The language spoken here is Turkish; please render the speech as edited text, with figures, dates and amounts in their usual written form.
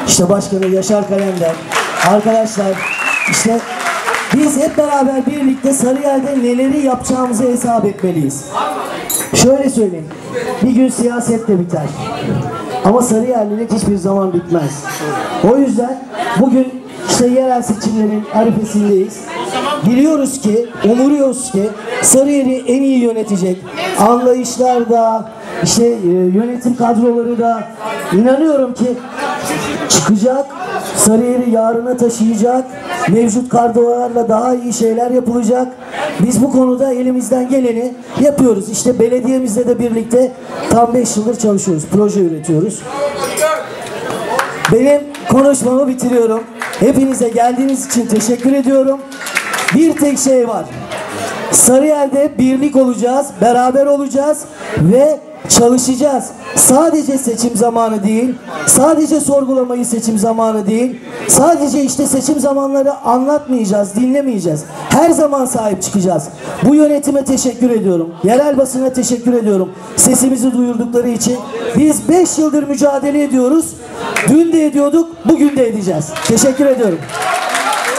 işte başkanı Yaşar Kalender, arkadaşlar, işte biz hep beraber birlikte Sarıyer'de neleri yapacağımızı hesap etmeliyiz. Şöyle söyleyeyim, bir gün siyaset de biter. Ama Sarıyerlilik hiçbir zaman bitmez. O yüzden bugün işte yerel seçimlerin arifesindeyiz. Biliyoruz ki, umuyoruz ki Sarıyer'i en iyi yönetecek anlayışlar da, işte yönetim kadroları da inanıyorum ki çıkacak, Sarıyer'i yarına taşıyacak, mevcut kadrolarla daha iyi şeyler yapılacak. Biz bu konuda elimizden geleni yapıyoruz. İşte belediyemizle de birlikte tam 5 yıldır çalışıyoruz, proje üretiyoruz. Benim konuşmamı bitiriyorum. Hepinize geldiğiniz için teşekkür ediyorum. Bir tek şey var. Sarıyer'de birlik olacağız, beraber olacağız ve çalışacağız. Sadece seçim zamanı değil, sadece sorgulamayı seçim zamanı değil, sadece işte seçim zamanları anlatmayacağız, dinlemeyeceğiz. Her zaman sahip çıkacağız. Bu yönetime teşekkür ediyorum. Yerel basına teşekkür ediyorum. Sesimizi duyurdukları için. Biz 5 yıldır mücadele ediyoruz. Dün de ediyorduk, bugün de edeceğiz. Teşekkür ediyorum.